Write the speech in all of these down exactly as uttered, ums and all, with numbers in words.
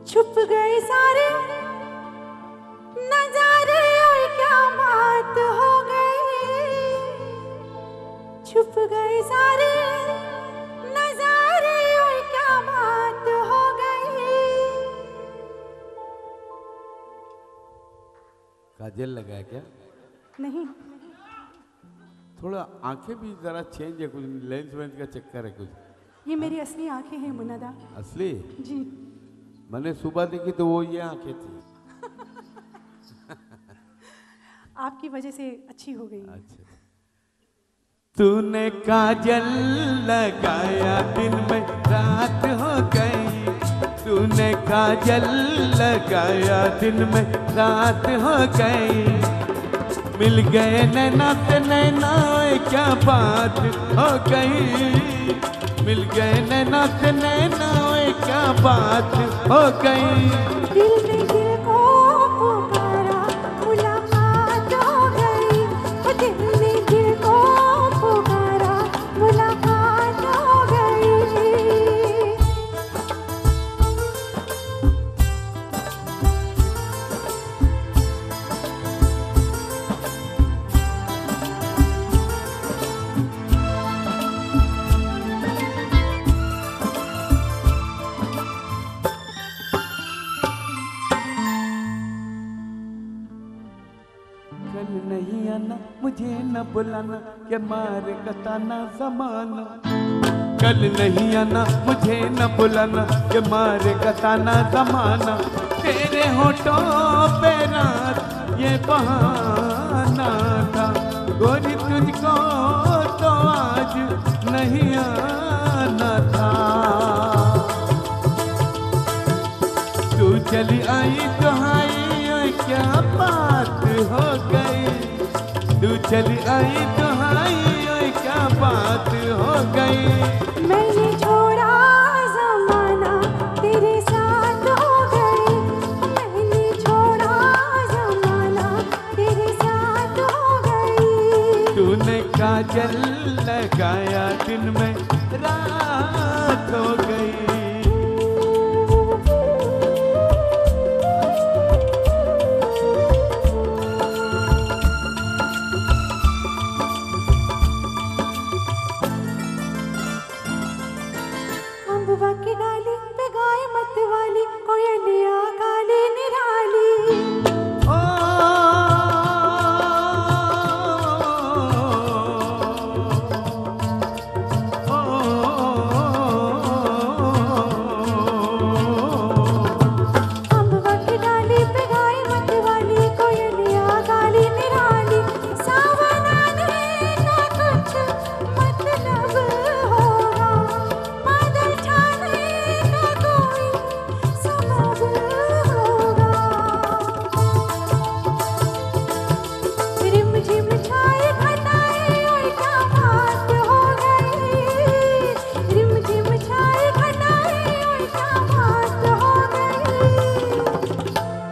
छुप गए सारे नजारे, और क्या बात हो गई। छुप गए सारे नजारे, और क्या बात हो गई। काजल लगाया क्या? नहीं, थोड़ा आंखें भी जरा चेंज है, कुछ लेंस वेंस का चक्कर है कुछ। ये मेरी असली आंखें हैं मुन्नादा। असली? जी। मैंने सुबह देखी तो वो ये आंखें थी। आपकी वजह से अच्छी हो गई। अच्छा। तूने काजल लगाया दिन में रात हो गई, तूने काजल लगाया दिन में रात हो गई। मिल गए नैना से नैना, क्या बात हो गई। मिल गए नैना से नैना, क्या बात हो गई। दिल ने दिल को पुकारा, मुलाकात हो गई। दिल ने दिल को पुकारा, मुलाकात हो गई। नहीं आना मुझे न बुलाना, के मारे कताना जमाना। कल नहीं आना मुझे न बुलाना, के मारे कताना जमाना। तेरे होठों पे रात ये बहाना था, गोरी तुझको तो आज नहीं आना था। तू चली आई तो आई, क्या बात हो गई। तू चली आई तो आई, क्या बात हो गई। मैंने छोड़ा ज़माना, तेरे साथ हो गई। मैंने छोड़ा ज़माना, तेरे साथ हो गई। तूने काजल लगाया दिन में रात हो गई। की डाली पे गाय मत वाली, कोयलिया काली निराली। ओ, ओ, अम्बवा की डाली पे गाय मत वाली, कोयलिया काली निराली। सावन आने का कुछ मतलब होगा, बादल छाने का कोई सबब होगा। रिम झिम छाए घटाए, और क्या बात हो गई। रिम झिम छाए घटाए, और क्या बात हो गई।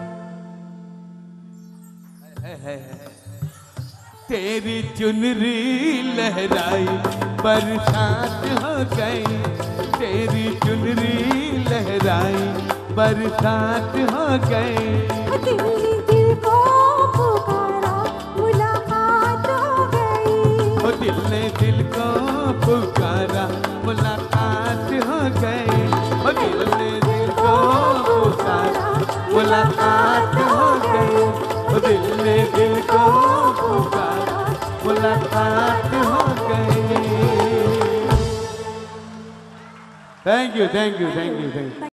है, है, है। तेरी चुनरी लहराई बरसात हो गई, तेरी चुनरी लहराई बरसात हो गई। दिल ने दिल को पुकारा, मुलाकात हो गई। ओ दिल ने दिल को पुकारा, मुलाकात हो गई। ओ दिल ने दिल को पुकारा, मुलाकात हो गई। ओ दिल ने दिल को पुकारा, मुलाकात हो गई। Thank you, thank you, thank you, thank you.